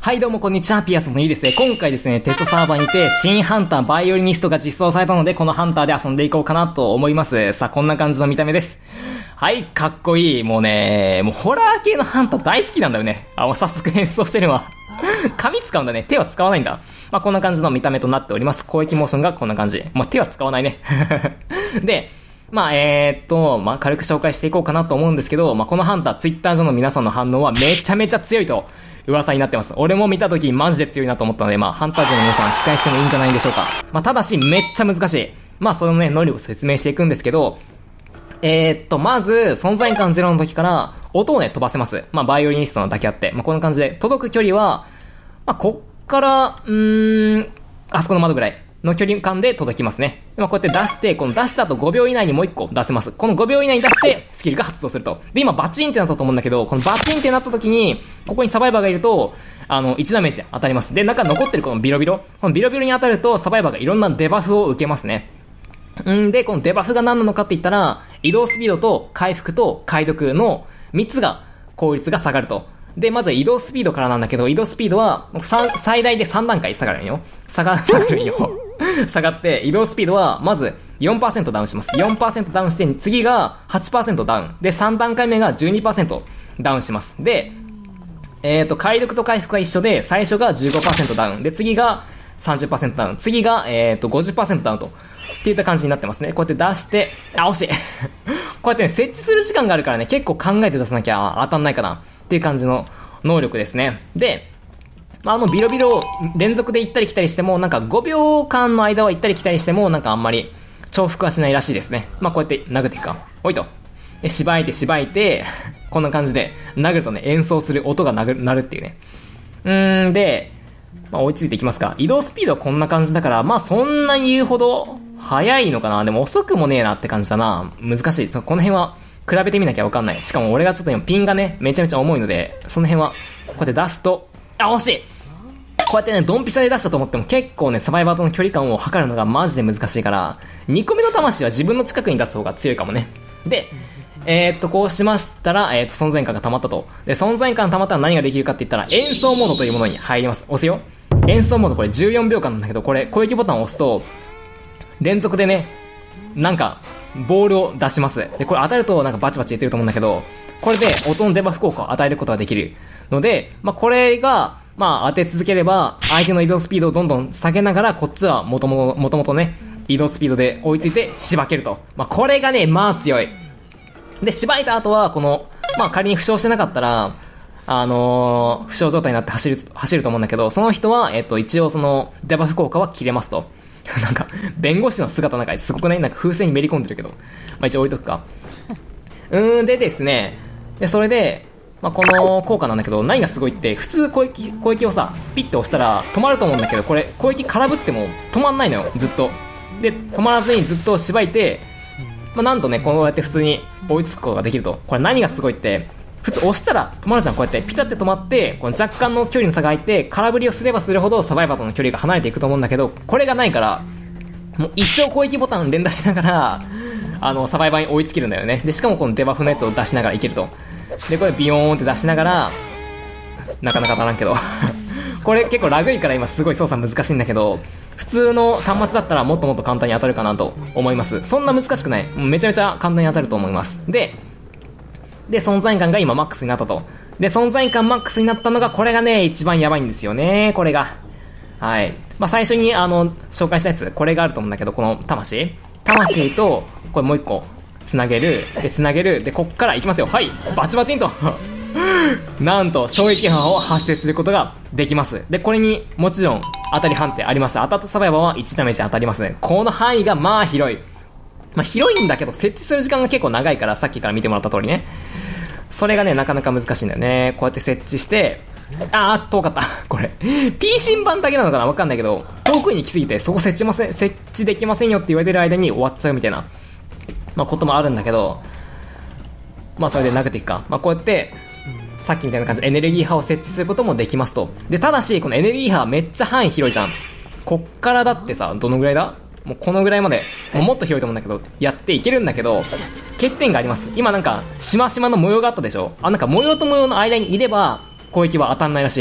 はいどうもこんにちは、ピアスのいいですね。今回ですね、テストサーバーにて新ハンターバイオリニストが実装されたので、このハンターで遊んでいこうかなと思います。さあ、こんな感じの見た目です。はい、かっこいい。もうね、もうホラー系のハンター大好きなんだよね。もう早速演奏してるわ。紙使うんだね。手は使わないんだ。まあ、こんな感じの見た目となっております。攻撃モーションがこんな感じ。まあ、手は使わないね。で、まあ、軽く紹介していこうかなと思うんですけど、まあ、このハンター、ツイッター上の皆さんの反応はめちゃめちゃ強いと噂になってます。俺も見たときマジで強いなと思ったので、まあ、ハンター上の皆さん期待してもいいんじゃないでしょうか。まあ、ただし、めっちゃ難しい。まあ、そのね、能力を説明していくんですけど、まず、存在感ゼロの時から、音をね、飛ばせます。まあ、バイオリニストのだけあって、まあ、こんな感じで、届く距離は、まあ、こっから、あそこの窓ぐらいの距離感で届きますね。まあ、こうやって出して、この出した後5秒以内にもう1個出せます。この5秒以内に出して、スキルが発動すると。で、今、バチンってなったと思うんだけど、このバチンってなった時に、ここにサバイバーがいると、1ダメージ当たります。で、中残ってるこのビロビロ。このビロビロに当たると、サバイバーがいろんなデバフを受けますね。で、このデバフが何なのかって言ったら、移動スピードと回復と解読の3つが効率が下がると。で、まず移動スピードからなんだけど、移動スピードは最大で3段階下がるんよ。下がるんよ。下がって、移動スピードはまず 4% ダウンします。4% ダウンして、次が 8% ダウン。で、3段階目が 12% ダウンします。で、解読と回復が一緒で、最初が 15% ダウン。で、次が 30% ダウン。次が、50% ダウンと。っていった感じになってますね。こうやって出して、惜しい。こうやってね、設置する時間があるからね、結構考えて出さなきゃ当たんないかな。っていう感じの能力ですね。で、ビロビロを連続で行ったり来たりしても、なんか5秒間の間は行ったり来たりしても、なんかあんまり重複はしないらしいですね。まあこうやって殴っていくか。おいと。で、しばいて、こんな感じで、殴るとね、演奏する音が鳴るっていうね。で、まあ追いついていきますか。移動スピードはこんな感じだから、まあそんなに言うほど速いのかな。でも遅くもねえなって感じだな。難しい。この辺は比べてみなきゃわかんない。しかも俺がちょっと今ピンがね、めちゃめちゃ重いので、その辺は、こうやって出すと、惜しい。こうやってね、ドンピシャで出したと思っても結構ね、サバイバーとの距離感を測るのがマジで難しいから、2個目の魂は自分の近くに出す方が強いかもね。で、こうしましたら、存在感が溜まったと。で、存在感溜まったら何ができるかって言ったら、演奏モードというものに入ります。押すよ。演奏モードこれ14秒間なんだけど、これ、攻撃ボタンを押すと、連続でね、なんか、ボールを出します。で、これ当たるとなんかバチバチ言ってると思うんだけど、これで音のデバフ効果を与えることができるので、まあこれが、まあ当て続ければ、相手の移動スピードをどんどん下げながら、こっちはもともとね、移動スピードで追いついてしばけると。まあこれがね、まあ強い。で、しばいた後は、この、まあ仮に負傷してなかったら、負傷状態になって走ると思うんだけど、その人は、一応その、デバフ効果は切れますと。なんか、弁護士の姿なんかすごくない？なんか風船にめり込んでるけど。まあ一応置いとくか。でですね。で、それで、まあこの効果なんだけど、何がすごいって、普通攻撃をさ、ピッて押したら止まると思うんだけど、これ、攻撃空振っても止まんないのよ、ずっと。で、止まらずにずっとしばいて、まあなんとね、こうやって普通に追いつくことができると。これ何がすごいって、普通押したら止まるじゃん。こうやってピタって止まって、この若干の距離の差が空いて、空振りをすればするほどサバイバーとの距離が離れていくと思うんだけど、これがないから、もう一生攻撃ボタン連打しながら、サバイバーに追いつけるんだよね。で、しかもこのデバフのやつを出しながらいけると。で、これビヨーンって出しながら、なかなか当たらんけど。これ結構ラグいから今すごい操作難しいんだけど、普通の端末だったらもっともっと簡単に当たるかなと思います。そんな難しくない。めちゃめちゃ簡単に当たると思います。で、存在感が今マックスになったと。で、存在感マックスになったのが、これがね、一番やばいんですよね、これが。はい。まあ、最初に、紹介したやつ、これがあると思うんだけど、この魂と、これもう一個、つなげる。で、こっからいきますよ。はい。バチバチンと。なんと、衝撃波を発生することができます。で、これにもちろん、当たり判定あります。当たったサバイバーは1ダメージ当たりますね。この範囲が、まあ、広い。まあ、広いんだけど、設置する時間が結構長いから、さっきから見てもらった通りね。それがね、なかなか難しいんだよね。こうやって設置して、遠かった。これ。P 新版だけなのかなわかんないけど、遠くに来すぎて、そこ設置できませんよって言われてる間に終わっちゃうみたいな、まあ、こともあるんだけど、まあ、それで投げていくか。まあ、こうやって、さっきみたいな感じでエネルギー波を設置することもできますと。で、ただし、このエネルギー波めっちゃ範囲広いじゃん。こっからだってさ、どのぐらいだ？もうこのぐらいまで、もっと広いと思うんだけど、やっていけるんだけど、欠点があります。今なんか、しましまの模様があったでしょ？なんか模様と模様の間にいれば、攻撃は当たんないらしい。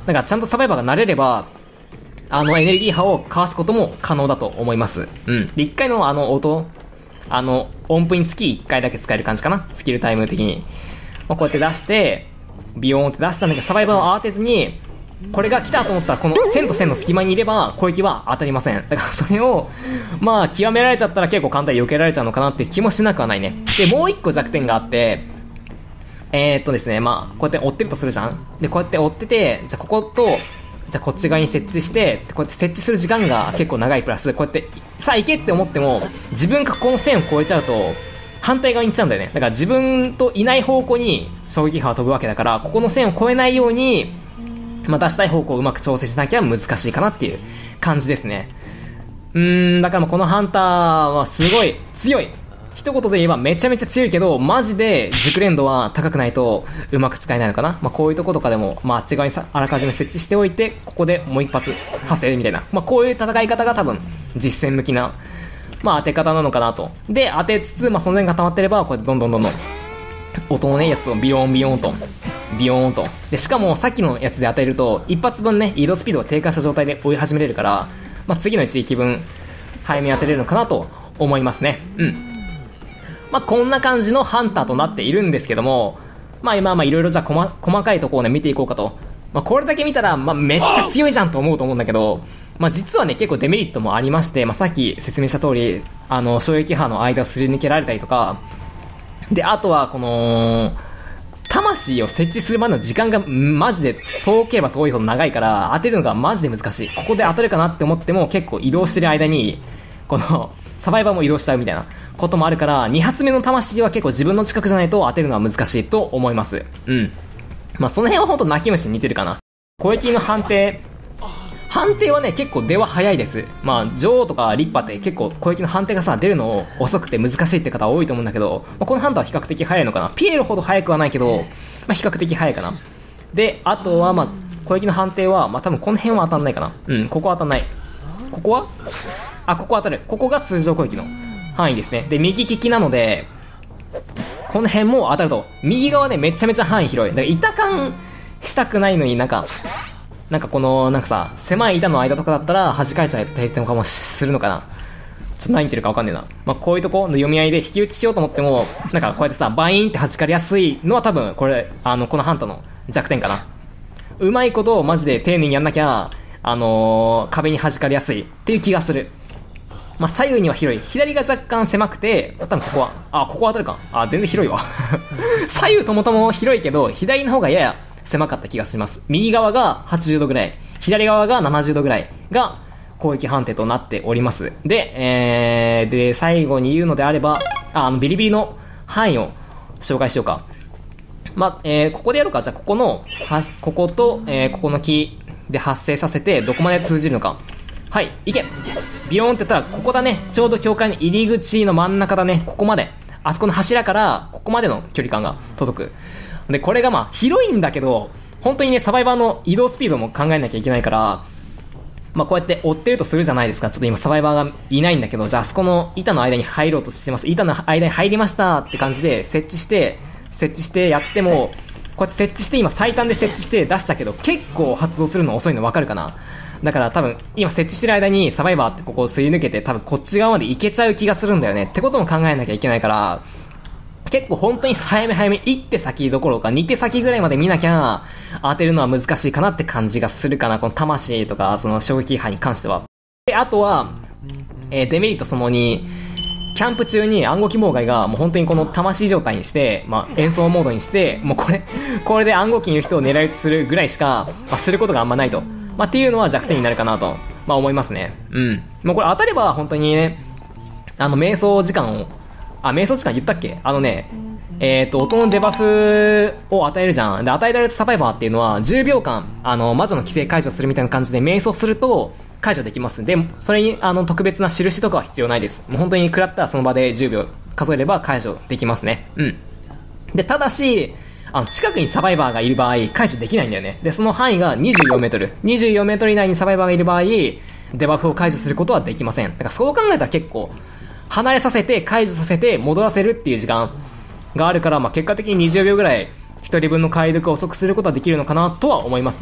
だからちゃんとサバイバーが慣れれば、エネルギー波をかわすことも可能だと思います。うん。で、1回の音、音符につき1回だけ使える感じかな。スキルタイム的に。まあ、こうやって出して、ビヨーンって出したんだけど、サバイバーを慌てずに、これが来たと思ったら、この線と線の隙間にいれば、攻撃は当たりません。だからそれを、まあ、極められちゃったら結構簡単に避けられちゃうのかなって気もしなくはないね。で、もう1個弱点があって、ですね、まあ、こうやって追ってるとするじゃん。で、こうやって追ってて、じゃあここと、じゃあこっち側に設置して、こうやって設置する時間が結構長いプラス、こうやって、さあ行けって思っても、自分がこの線を越えちゃうと、反対側に行っちゃうんだよね。だから自分といない方向に衝撃波が飛ぶわけだから、ここの線を越えないように、まあ、出したい方向をうまく調整しなきゃ難しいかなっていう感じですね。だからこのハンターはすごい強い。一言で言えばめちゃめちゃ強いけど、マジで熟練度は高くないとうまく使えないのかな。まあ、こういうとことかでも、まあ、あっち側にあらかじめ設置しておいて、ここでもう一発発生みたいな。まあ、こういう戦い方が多分実践向きな、まあ、当て方なのかなと。で、当てつつ、まあ、その辺が溜まってれば、こうやってどんどん音のね、やつをビヨーンビヨーンと、ビヨーンと。で、しかもさっきのやつで当てると、一発分ね、移動スピードが低下した状態で追い始めれるから、まあ、次の一撃分、早めに当てれるのかなと思いますね。うん。まあ、こんな感じのハンターとなっているんですけども、まあ今いろいろじゃあ細かいところをね見ていこうかと。まあ、これだけ見たら、まあ、めっちゃ強いじゃんと思うと思うんだけど、まあ、実はね結構デメリットもありまして、まあ、さっき説明した通り、衝撃波の間をすり抜けられたりとか、で、あとはこの、魂を設置するまでの時間がマジで遠ければ遠いほど長いから当てるのがマジで難しい。ここで当たるかなって思っても結構移動してる間にこのサバイバーも移動しちゃうみたいなこともあるから、2発目の魂は結構自分の近くじゃないと当てるのは難しいと思います。うん。まあその辺は本当泣き虫に似てるかな。攻撃の判定はね結構出は早いです。まあ女王とかリッパって結構攻撃の判定がさ出るの遅くて難しいって方多いと思うんだけど、まあ、このハンターは比較的早いのかな。ピエロほど早くはないけど、まあ、比較的早いかな。で、あとはまあ攻撃の判定はまあ多分この辺は当たんないかな。うん、ここは当たんない。ここはここ当たる。ここが通常攻撃の範囲ですね。で、右利きなのでこの辺も当たると。右側ねめちゃめちゃ範囲広い。だから板感したくないのになんかこのなんかさ狭い板の間とかだったら弾かれちゃったりとかもするのかな。ちょっと何言ってるか分かんねえな。まあ、こういうとこの読み合いで引き打ちしようと思ってもなんかこうやってさバイーンって弾かれやすいのは多分これこのハンタの弱点かな。うまいことマジで丁寧にやんなきゃ壁に弾かれやすいっていう気がする。まあ、左右には広い。左が若干狭くて多分ここはここ当たるか。全然広いわ左右ともとも広いけど左の方がやや狭かった気がします。右側が80度ぐらい、左側が70度ぐらいが攻撃判定となっております。で、最後に言うのであれば、ビリビリの範囲を紹介しようか。まあ、ここでやるか。じゃあここと、ここの木で発生させてどこまで通じるのか。はい、いけ。ビヨーンって言ったらここだね。ちょうど境界の入り口の真ん中だね。ここまで。あそこの柱からここまでの距離感が届く。で、これがまあ広いんだけど本当にねサバイバーの移動スピードも考えなきゃいけないから、まあこうやって追ってるとするじゃないですか。ちょっと今サバイバーがいないんだけど、じゃあそこの板の間に入ろうとしてます。板の間に入りましたって感じで設置してやっても、こうやって設置して今最短で設置して出したけど結構発動するの遅いの分かるかな。だから多分今設置してる間にサバイバーってここをすり抜けて多分こっち側まで行けちゃう気がするんだよね。ってことも考えなきゃいけないから、結構本当に早め1手先どころか2手先ぐらいまで見なきゃ当てるのは難しいかなって感じがするかな。この魂とかその衝撃波に関しては。で、あとは、デメリットその2、キャンプ中に暗号機妨害がもう本当にこの魂状態にして、まあ、演奏モードにしてもうこれで暗号機にいる人を狙い撃ちするぐらいしか、まあ、することがあんまないと、まあ、っていうのは弱点になるかなと、まあ、思いますね。もうこれ当たれば本当にね瞑想時間言ったっけ。音のデバフを与えるじゃん。で、与えられたサバイバーっていうのは10秒間魔女の規制解除するみたいな感じで瞑想すると解除できます。で、それに特別な印とかは必要ないです。もう本当に食らったらその場で10秒数えれば解除できますね。で、ただし近くにサバイバーがいる場合解除できないんだよね。で、その範囲が24メートル以内にサバイバーがいる場合デバフを解除することはできません。だからそう考えたら結構離れさせて解除させて戻らせるっていう時間があるから、まあ、結果的に20秒ぐらい1人分の解読を遅くすることはできるのかなとは思いますね。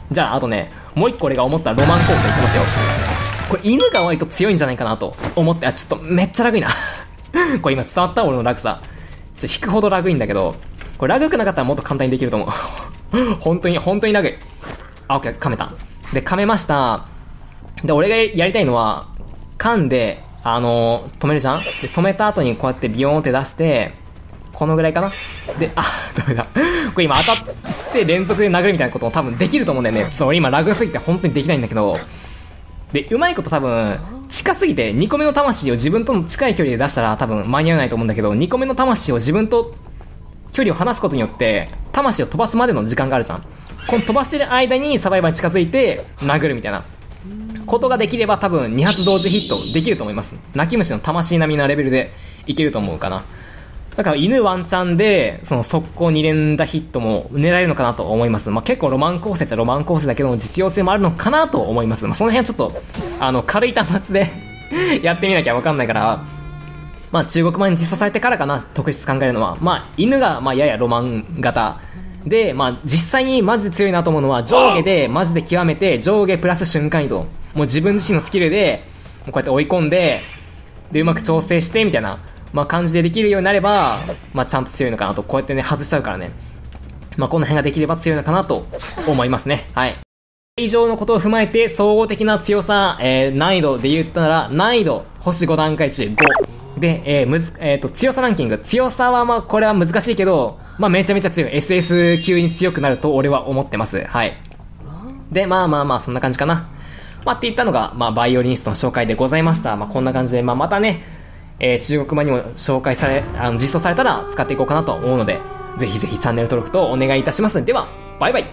じゃあ、あとね、もう一個俺が思ったロマン構成いきますよ。これ犬が割と強いんじゃないかなと思って、ちょっとめっちゃラグいな。これ今伝わった俺のラグさ。引くほどラグいんだけど、これラグくなかったらもっと簡単にできると思う。本当にラグい。オッケー、噛めた。で、噛めました。で、俺がやりたいのは、噛んで、止めるじゃん。で、止めた後にこうやってビヨーンって出して、このぐらいかな。で、ダメだ。これ今当たって連続で殴るみたいなことも多分できると思うんだよね。ちょっと俺今ラグすぎて本当にできないんだけど、で、うまいこと多分、近すぎて2個目の魂を自分との近い距離で出したら多分間に合わないと思うんだけど、2個目の魂を自分と距離を離すことによって、魂を飛ばすまでの時間があるじゃん。この飛ばしてる間にサバイバーに近づいて殴るみたいなことができれば多分2発同時ヒットできると思います。泣き虫の魂並みなレベルでいけると思うかな。だから犬ワンチャンでその速攻2連打ヒットも狙えるのかなと思います。結構ロマン構成っちゃロマン構成だけども実用性もあるのかなと思います。その辺はちょっと軽い端末でやってみなきゃ分かんないから、中国版に実装されてからかな、特質考えるのは。犬がややロマン型で、実際にマジで強いなと思うのは上下でマジで極めて上下プラス瞬間移動、もう自分自身のスキルでこうやって追い込んでうまく調整してみたいな感じでできるようになれば、ちゃんと強いのかなと。こうやってね外しちゃうからね、この辺ができれば強いのかなと思いますね。はい。以上のことを踏まえて総合的な強さ、難易度で言ったら難易度星5段階中5で、強さランキング、強さはこれは難しいけど、めちゃめちゃ強い SS 級に強くなると俺は思ってます。はい。で、そんな感じかな。って言ったのが、バイオリニストの紹介でございました。こんな感じで、またね、中国版にも紹介され、実装されたら使っていこうかなと思うので、ぜひぜひチャンネル登録とお願いいたします。では、バイバイ。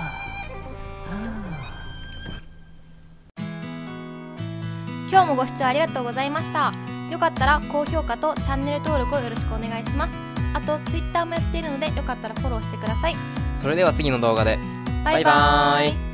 今日もご視聴ありがとうございました。よかったら高評価とチャンネル登録をよろしくお願いします。あと Twitter もやっているのでよかったらフォローしてください。 それでは次の動画で。 バイバーイ。